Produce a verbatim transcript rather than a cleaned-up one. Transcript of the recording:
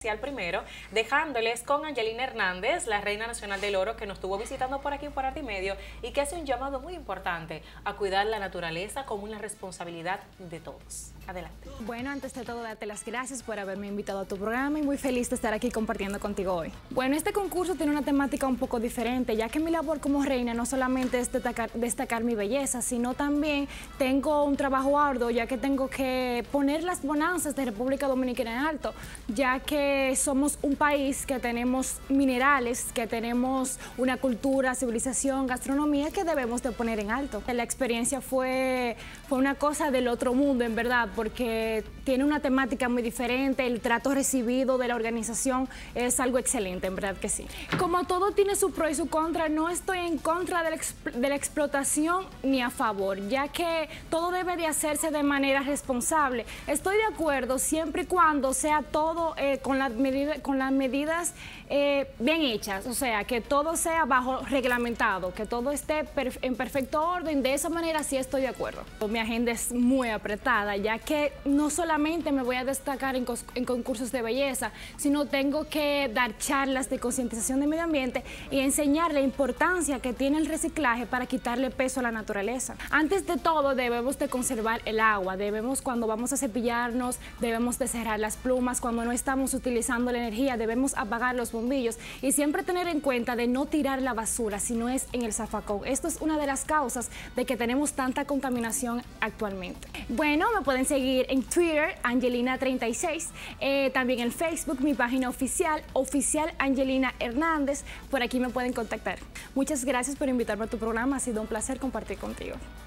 especial primero, dejándoles con Angelina Hernández, la Reina Nacional del Oro, que nos estuvo visitando por aquí por Arte y Medio y que hace un llamado muy importante a cuidar la naturaleza como una responsabilidad de todos. Adelante. Bueno, antes de todo, darte las gracias por haberme invitado a tu programa y muy feliz de estar aquí compartiendo contigo hoy. Bueno, este concurso tiene una temática un poco diferente, ya que mi labor como reina no solamente es destacar, destacar mi belleza, sino también tengo un trabajo arduo, ya que tengo que poner las bonanzas de República Dominicana en alto, ya que somos un país que tenemos minerales, que tenemos una cultura, civilización, gastronomía que debemos de poner en alto. La experiencia fue, fue una cosa del otro mundo, en verdad, porque tiene una temática muy diferente, el trato recibido de la organización es algo excelente, en verdad que sí. Como todo tiene su pro y su contra, no estoy en contra de la, de la explotación ni a favor, ya que todo debe de hacerse de manera responsable. Estoy de acuerdo siempre y cuando sea todo eh, con, la medida, con las medidas eh, bien hechas, o sea, que todo sea bajo reglamentado, que todo esté perf en perfecto orden, de esa manera sí estoy de acuerdo. Mi agenda es muy apretada, ya que no solamente me voy a destacar en, en concursos de belleza, sino tengo que dar charlas de concientización del medio ambiente y enseñar la importancia que tiene el reciclaje para quitarle peso a la naturaleza. Antes de todo, debemos de conservar el agua, debemos cuando vamos a cepillarnos, debemos de cerrar las plumas, cuando no estamos utilizando la energía, debemos apagar los bombillos y siempre tener en cuenta de no tirar la basura si no es en el zafacón. Esto es una de las causas de que tenemos tanta contaminación actualmente. Bueno, me pueden seguir en Twitter, Angelina treinta y seis, eh, también en Facebook, mi página oficial, oficial Angelina Hernández, por aquí me pueden contactar. Muchas gracias por invitarme a tu programa, ha sido un placer compartir contigo.